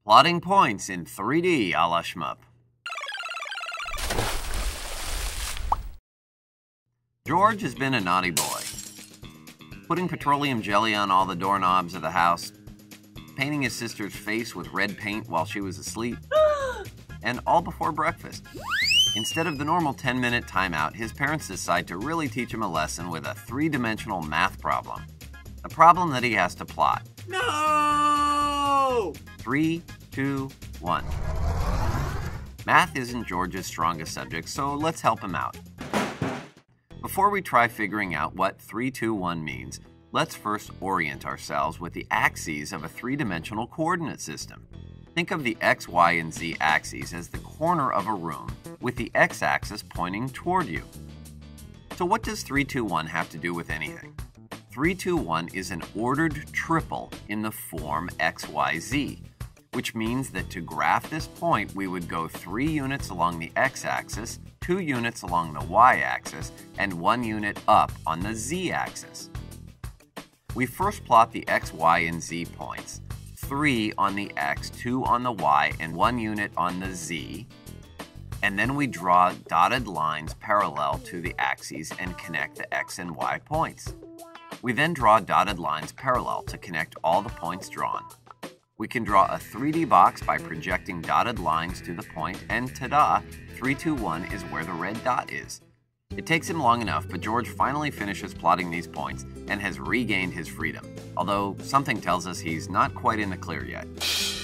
Plotting points in 3D a la Shmoop. George has been a naughty boy. Putting petroleum jelly on all the doorknobs of the house, painting his sister's face with red paint while she was asleep, and all before breakfast. Instead of the normal 10-minute timeout, his parents decide to really teach him a lesson with a three-dimensional math problem. A problem that he has to plot. No! 3, 2, 1. Math isn't George's strongest subject, so let's help him out. Before we try figuring out what 3, 2, 1 means, let's first orient ourselves with the axes of a three-dimensional coordinate system. Think of the x, y, and z axes as the corner of a room, with the x-axis pointing toward you. So what does 3, 2, 1 have to do with anything? 3, 2, 1 is an ordered triple in the form x, y, z, which means that to graph this point, we would go 3 units along the x-axis, 2 units along the y-axis, and 1 unit up on the z-axis. We first plot the x, y, and z points, 3 on the x, 2 on the y, and 1 unit on the z, and then we draw dotted lines parallel to the axes and connect the x and y points. We then draw dotted lines parallel to connect all the points drawn. We can draw a 3D box by projecting dotted lines to the point, and ta-da, 3, 2, 1 is where the red dot is. It takes him long enough, but George finally finishes plotting these points and has regained his freedom, although something tells us he's not quite in the clear yet.